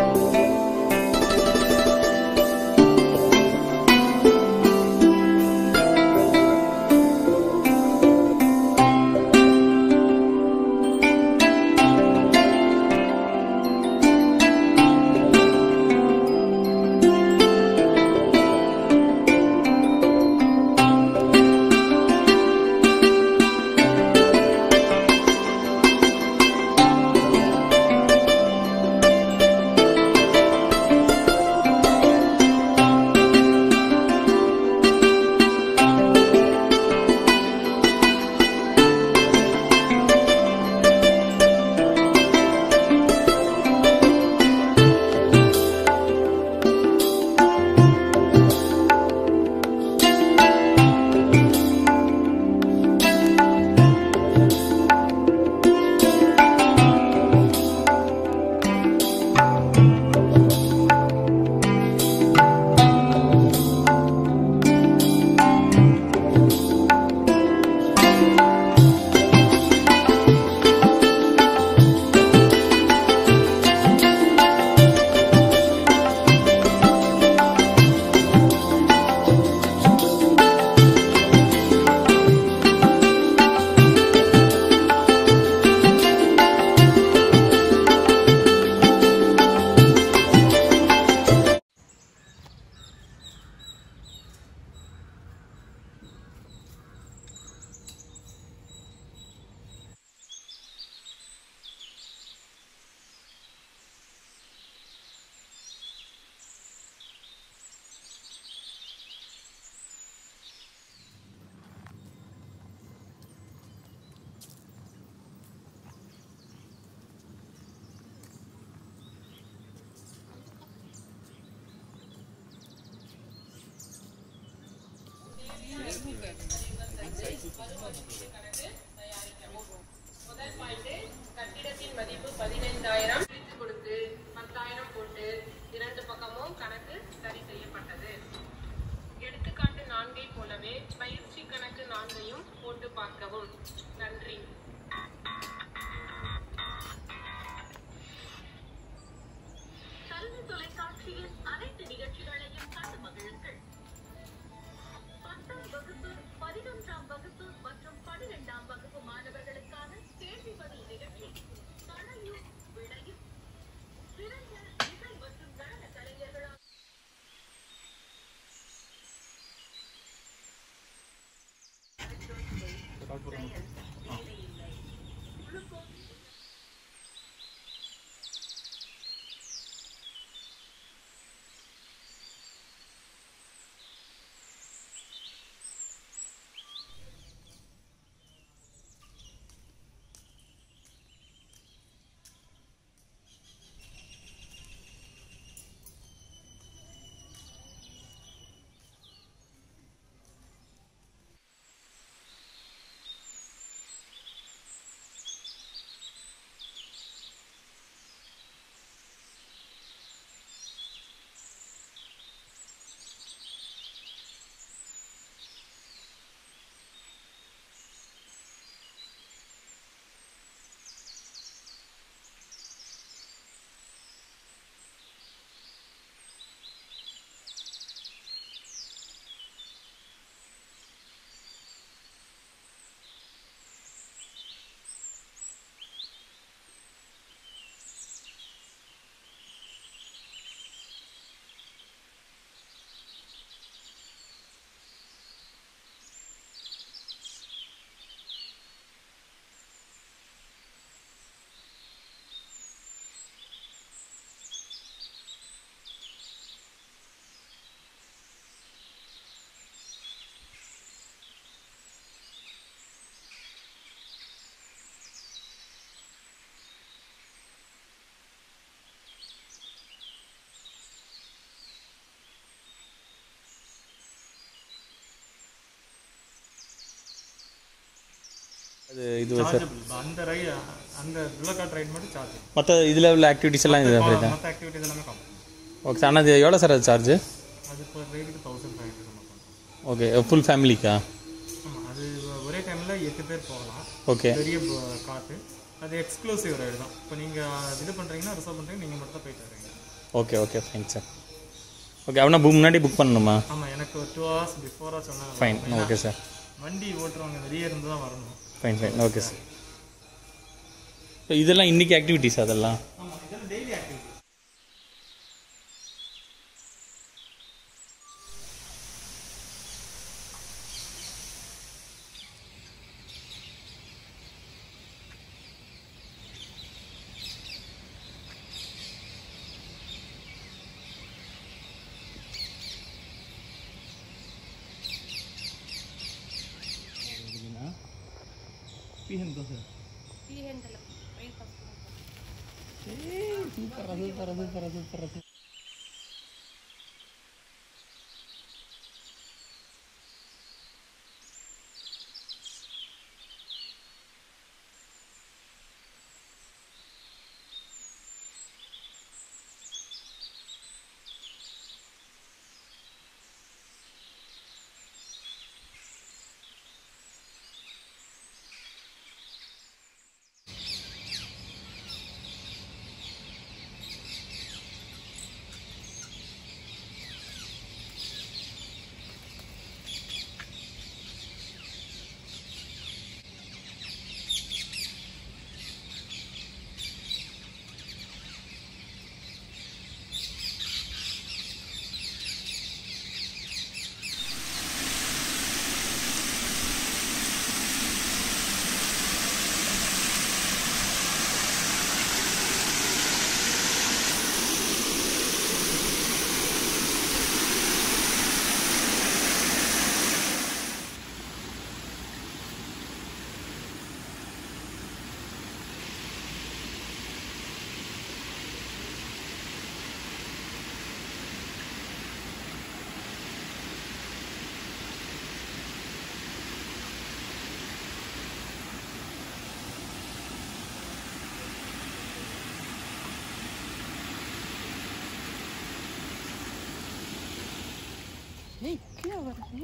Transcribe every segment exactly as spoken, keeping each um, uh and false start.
முதல் பாயிண்ட் கட்டிடத்தின் மதிப்பு பதினைந்தாயிரம் கொடுத்து பத்தாயிரம் போட்டு இரண்டு பக்கமும் கணக்கு சரி செய்யப்பட்டது. எடுத்துக்காட்டு நான்கை போலவே பயிற்சி கணக்கு நான்கையும் போட்டு பார்க்கவும். நன்றி. கல்வி தொலைக்காட்சியின் அனைத்து நிகழ்ச்சிகளையும் கண்டு மகிழுங்கள். பத்தாம் வகுப்பு, பதினொன்றாம் வகுப்பு மற்றும் பனிரெண்டாம் வகுப்பு மாணவர்களுக்கான கேள்வி பதில் நிகழ்ச்சி கலையும் விடையும் சிறந்த இசை மற்றும் நடன கலைஞர்களால் இது சார்ஜ் அந்த ரை அந்த புல்லட் ரைட் மட்டும் சார்ஜ். மற்ற இதில் உள்ள ஆக்டிவிட்டிஸ் எல்லாம் இது ஃப்ரீ தான். மற்ற ஆக்டிவிட்டிஸ் எல்லாமே கம்மி. Okay sir. ஆனால் அது எவ்வளோ சார் அது சார்ஜ்? அது பர் ரைடுக்கு தௌசண்ட் ஃபைவ் ஹண்ட்ரட் மட்டும். ஓகே ஃபுல் ஃபேமிலிக்கா? ஆமாம், அது ஒரே டைமில் எட்டு பேர் போகலாம். ஓகே. பெரிய காற்று அது எக்ஸ்க்ளூசிவ் ரைடு தான். இப்போ நீங்கள் இது பண்ணுறீங்கன்னா ரிசர்வ் பண்ணுறீங்க, நீங்கள் மட்டும் தான் போயிட்டு வரீங்க. Okay okay fine sir. ஓகே அவனா புக் முன்னாடி புக் பண்ணணுமா? ஆமாம், எனக்கு ஒரு டூ ஹவர்ஸ் பிஃபோராக சொன்னாங்க. Fine okay sir. வண்டி ஓட்டுறவங்க வெளியே இருந்து தான் வரணும். Fine fine okay sir. So இதெல்லாம் இன்றைக்கி ஆக்டிவிட்டீஸ் அதெல்லாம்? ஆமாம், இதெல்லாம் டெய்லி ஆக்டிவிட்டி. பீஹன் தான் சார். Super super super super. ஏய் கீழே வருது.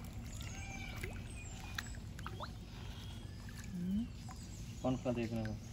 कौन सा देखना है?